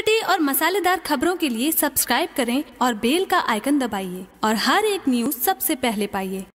चटपटी और मसालेदार खबरों के लिए सब्सक्राइब करें और बेल का आइकन दबाइए और हर एक न्यूज सबसे पहले पाइए।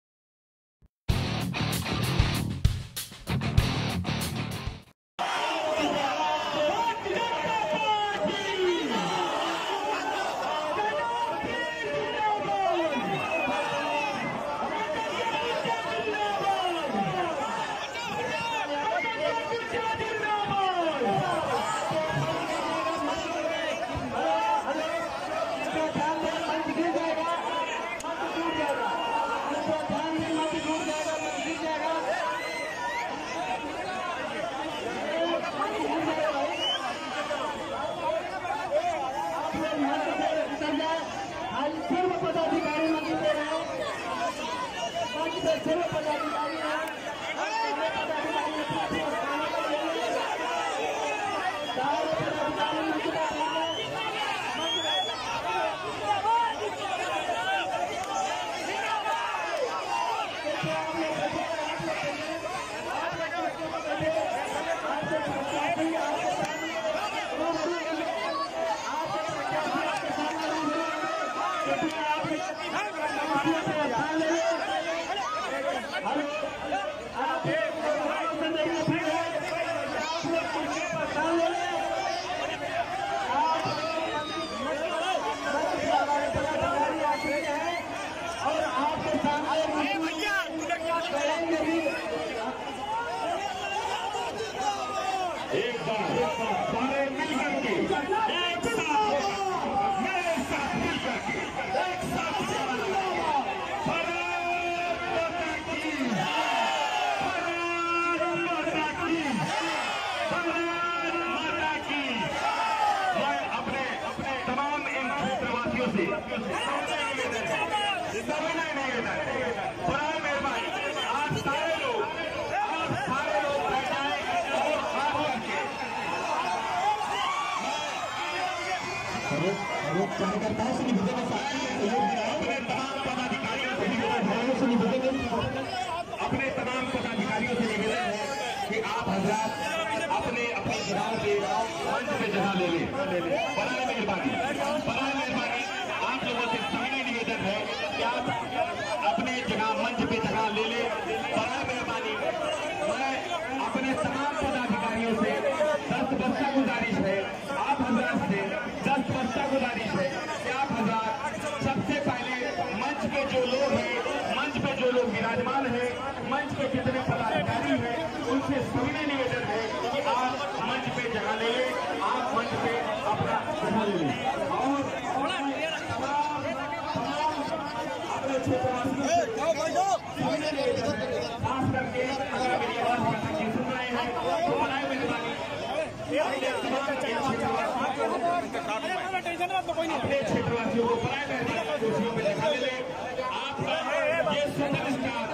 कार्यकर्ताओं से निवेदन अपने तमाम पदाधिकारियों से निवेदन है कि आप हजरात अपने अपनी जगह पे मंच पे जगह ले लें। बड़ा मेहरबानी आप लोगों से सभी निवेदन है कि आप अपने जगह मंच पे जगह ले लें। बड़ा मेहरबानी मैं अपने तमाम पदाधिकारियों से 10 वर्षा गुजारिश है, आप हजरात से 10 वर्षा गुजारिश है कि आप हजरात सबसे पहले मंच पे जो लोग हैं, मंच पे जो लोग विराजमान हैं, मंच पे जितने पदाधिकारी हैं, उनसे सभी निवेदन है कि आप मंच पे जगह ले लें, आप मंच पे अपना जगह ले लें। और अपने क्षेत्रवासियों से खास करके अगर मेरी आवाज सुन रहे हैं तो बनाए मेहरबानी अपने क्षेत्रवासियों को बनाए कुर्सियों में जगह ले लें। आप ये सुंदर